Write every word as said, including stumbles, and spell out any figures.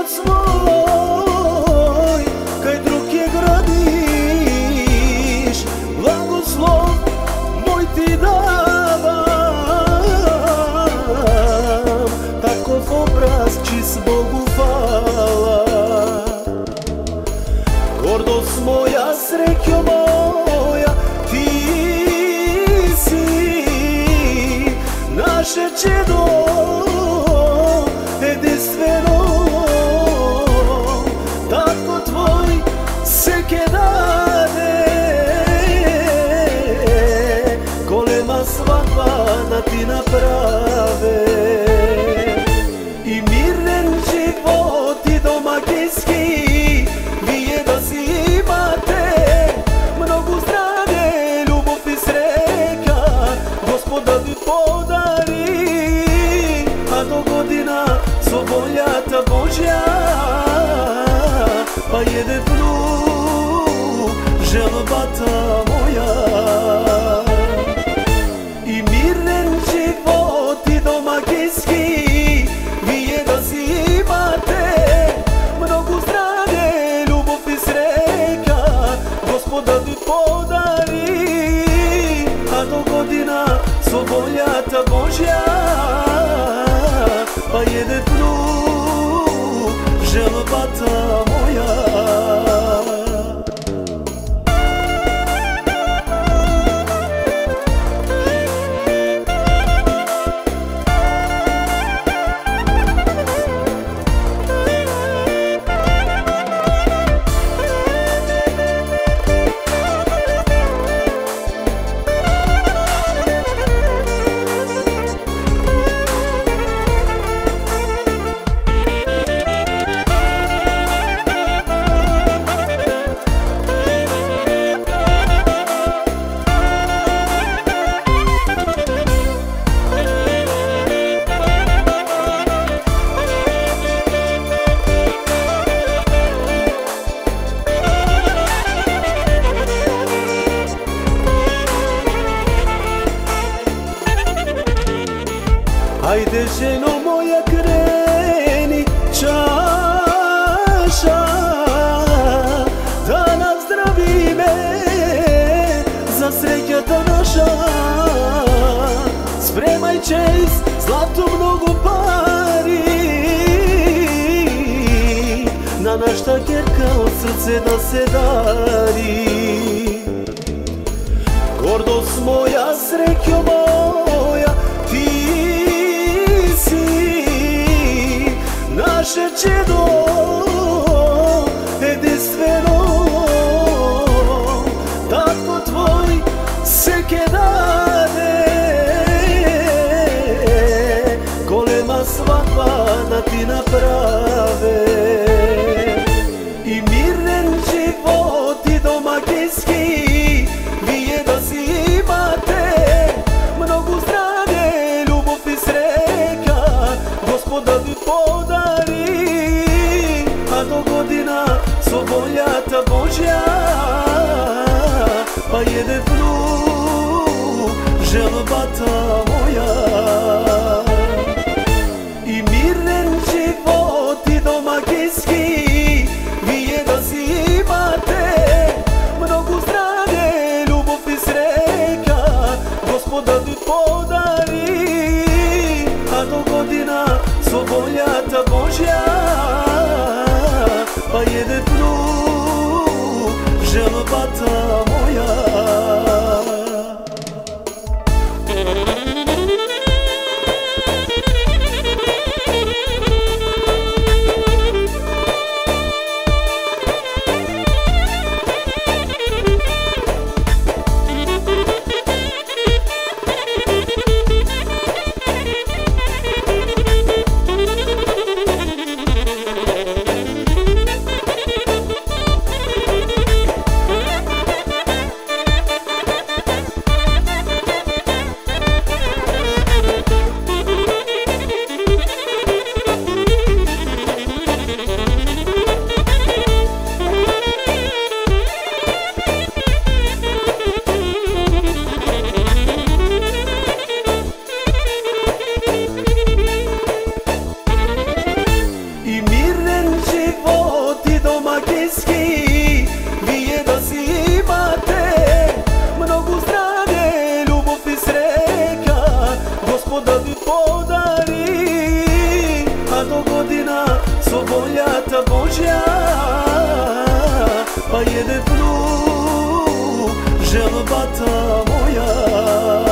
život svoj kaj druge gradiš, blagoslov moj ti davam, takov obraz čist Bogu hvala. Gordost moja, srećo moja, ti si naše čedo jedinstveno, tako tvoj seke dane, golema svadba da ti naprave. I miren život i domaćinski, vije da si imate, mnogo zdravlje, ljubav i sreća, Gospod da vi podari, a do godina so voljata Božja, pa jede vnuk, želbata moja. I miren život i domaćinski, vije da si imate, mnogo zdravlje, ljubav i sreća, Gospod da vi podari, a do godina so voljata Božja, pa jede vnuk, želbata moja. Ajde ženo moja, kreni čaša, da nazdravi me za srećata naša. Spremaj čest, zlato mnogo pari, na naš takerka od srce da se dari. Gordost moja, srećo moja, ti naše čedo jedinstveno, tako tvoj seke dane, golema svadba da ti naprave. I miren život i domaćinski, vije da si imate, mnogo zdravlje, ljubav i sreća, Gospod da vi podari, a do godina so voljata Božja, pa jede vnuk, želbata moja. I miren život i domaćinski, vije da si imate, mnogo zdravlje, ljubav i sreća, Gospod da vi podari, a do godina so voljata Božja, pa jede vnuk, želbata moja. sto godina, so voljata Božja, pa jede plug, želbata moja.